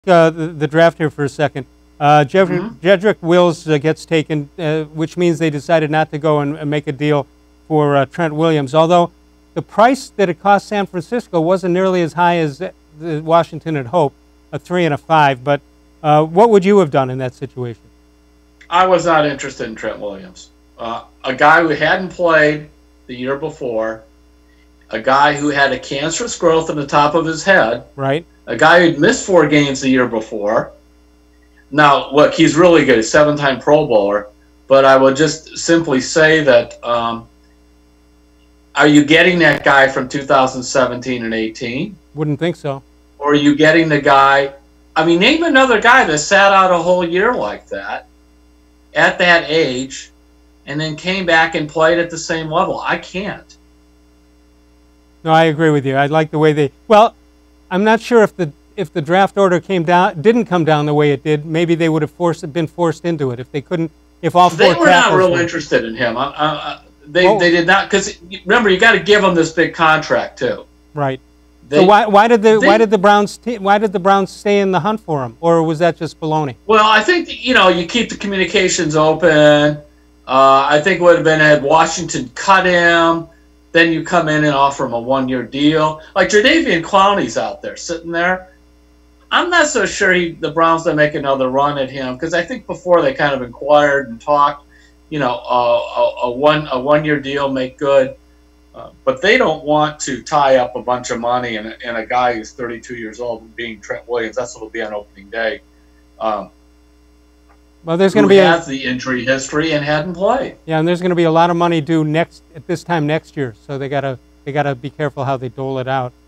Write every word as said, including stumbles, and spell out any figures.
uh, the, the draft here for a second. Uh, Jedrick, mm-hmm. Jedrick Wills uh, gets taken, uh, which means they decided not to go and, and make a deal for uh, Trent Williams. Although the price that it cost San Francisco wasn't nearly as high as the Washington had hoped, a three and a five. But uh, what would you have done in that situation? I was not interested in Trent Williams. Uh, a guy who hadn't played the year before, a guy who had a cancerous growth in the top of his head, right? A guy who'd missed four games the year before. Now, look, he's really good. He's a seven-time Pro Bowler. But I would just simply say that, um, are you getting that guy from two thousand seventeen and eighteen? Wouldn't think so. Or are you getting the guy, I mean, name another guy that sat out a whole year like that, at that age, and then came back and played at the same level. I can't. No, I agree with you. I like the way they, well, I'm not sure if the if the draft order came down, didn't come down the way it did. Maybe they would have forced been forced into it if they couldn't. If all four they were not real were, interested in him. Uh, uh, they oh. they did not, because remember, you got to give them this big contract too. Right. They, so why why did the they, why did the Browns why did the Browns stay in the hunt for him, or was that just baloney? Well, I think you know you keep the communications open. Uh, I think it would have been had Washington cut him. Then you come in and offer him a one-year deal. Like Jadeveon Clowney's out there, sitting there. I'm not so sure he, the Browns will make another run at him, because I think before they kind of inquired and talked, you know, uh, a, a one a one-year deal make good. Uh, but they don't want to tie up a bunch of money in a, in a guy who's thirty-two years old, being Trent Williams. That's what will be on opening day. Um, Well, there's going to be has a, the injury history and hadn't played. Yeah, and there's going to be a lot of money due next at this time next year, so they gotta they gotta be careful how they dole it out.